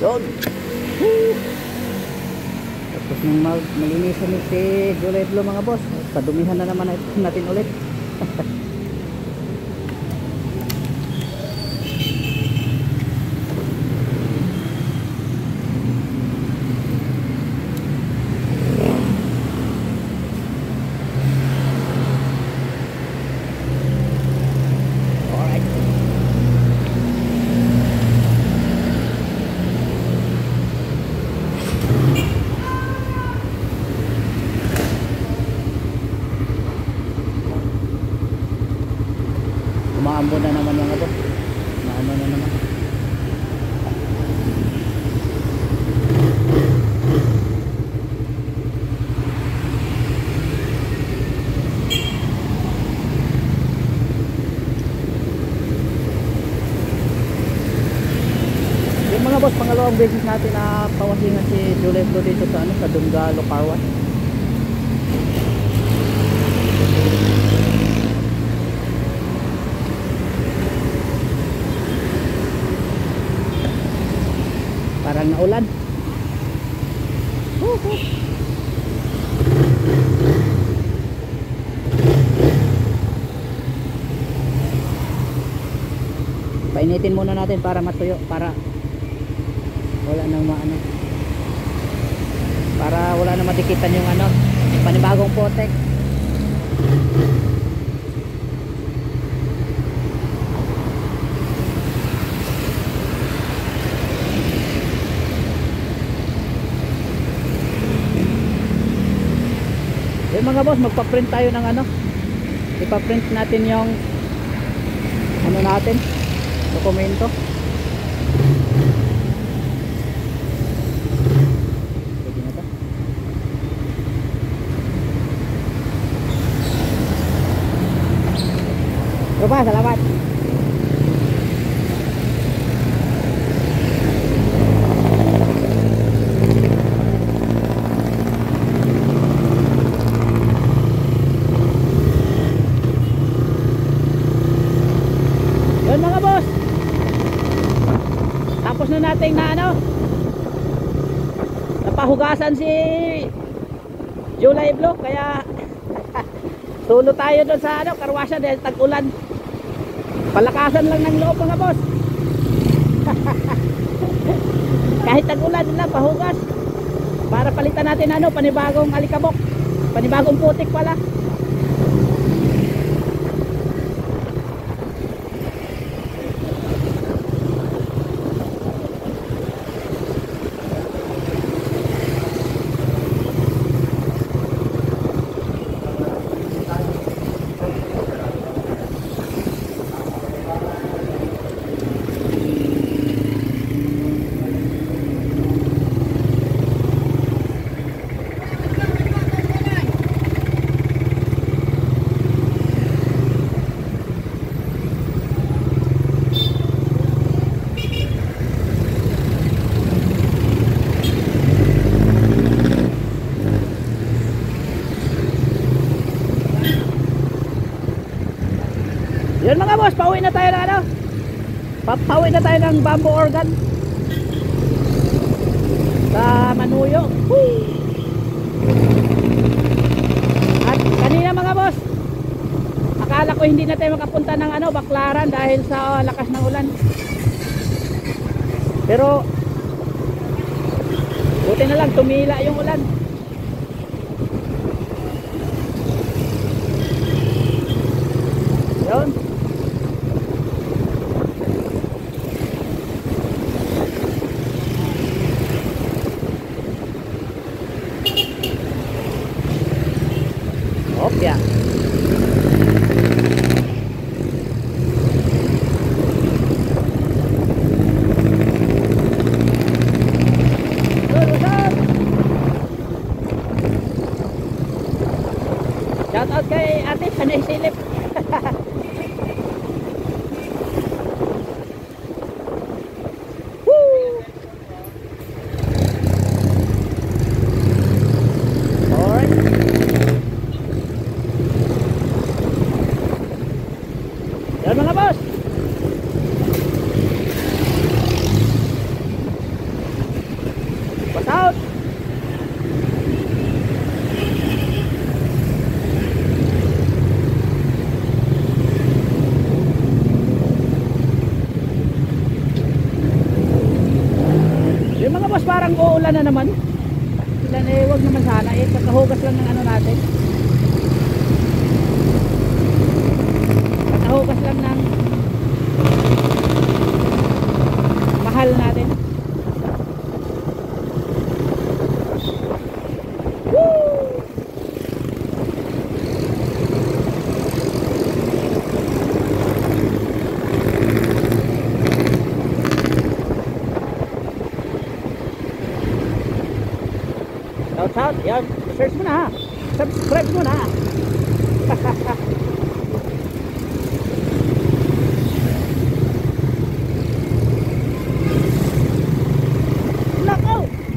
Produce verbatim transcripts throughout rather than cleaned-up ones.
Yun. Woo! Tapos nang mag malinisan ni si Juliet lo mga boss, padumihan na naman natin ulit. Umaambo na naman mga boss. Naano na naman. Yung mga boss, pangalawang beses natin na pawasingan si Juliet dito sa ano, sa Dungalo Car Wash. Parang naulan. Uh -huh. Painitin muna natin para matuyo, para wala nang maano, para wala nang madikitan yung ano, panibagong potek. Yung mga boss, magpa-print tayo ng ano, ipa-print natin yung ano natin, dokumento. Pwede na to. Rupa, salamat. Tapos na natin na ano, napahugasan si July Block, kaya tulo tayo doon sa ano, karwasya dahil tag-ulan. Palakasan lang ng loob mga boss. Kahit tag-ulan lang, pahugas para palitan natin ano, panibagong alikabok, panibagong putik pala. Yun mga boss, pauwi na tayo ng ano, pauwi na tayo ng bamboo organ sa Manuyo. Whee! At kanina mga boss, akala ko hindi na tayo makapunta ng ano, Baclaran dahil sa uh, lakas ng ulan. Pero buti na lang tumila yung ulan. Yun. Opya. Shout out kay ate, sanay silip. parang uulan na naman. Ilan eh, wag naman sana eh, kakahugas lang ng ano natin. Kakahugas lang ng mahal natin. Woo! Shout out, yan, search mo na ha. Subscribe mo na. Nako.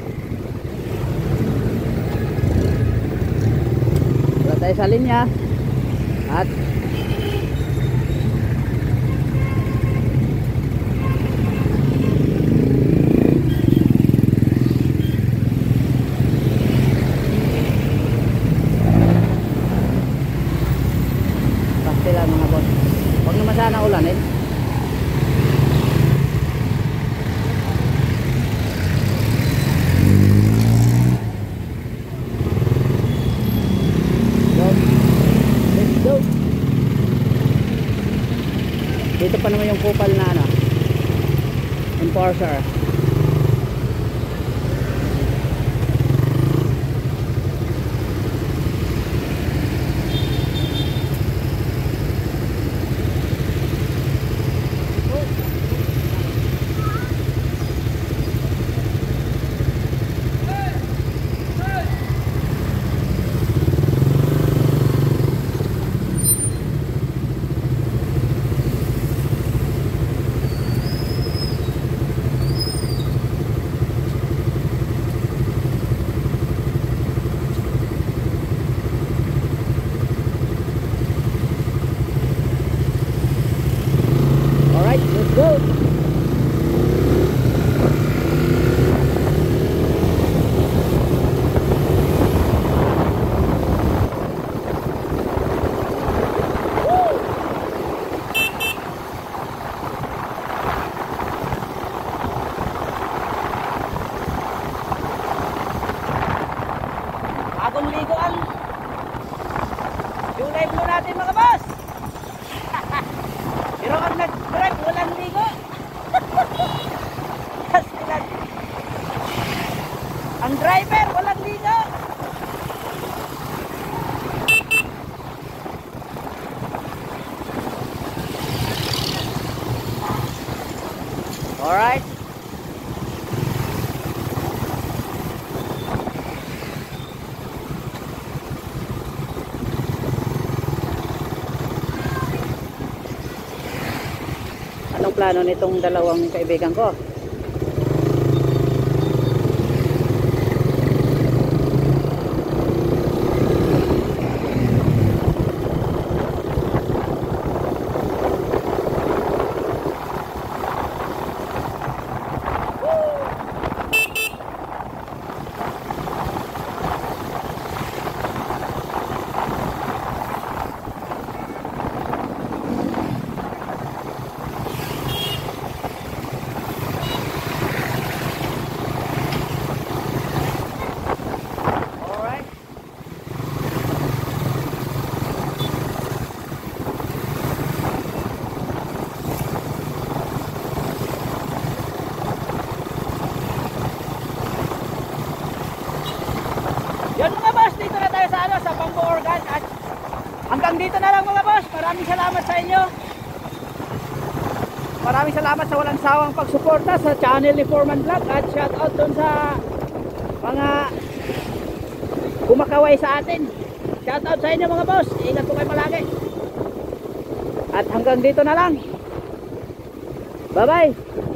Wala tayo sa linya. At sila mga boss. Huwag naman sana ulan eh. Go. Let's go. Dito pa naman yung kupal na ano, enforcer. Let's go. Bagong ligo ang yung live mo natin mga boss. Pero ang nag-drive walang ligo. Ang driver walang ligo. Alright. Anong plano nitong dalawang kaibigan ko? Yun mga boss, dito na tayo sa ano, sa Bamboo Organ. At hanggang dito na lang mga boss. Maraming salamat sa inyo. Maraming salamat sa walang sawang pagsuporta sa channel ni Foreman Vlog. At shout out dun sa mga kumakaway sa atin. Shout out sa inyo mga boss. Ingat po kayo palagi. At hanggang dito na lang. Bye bye.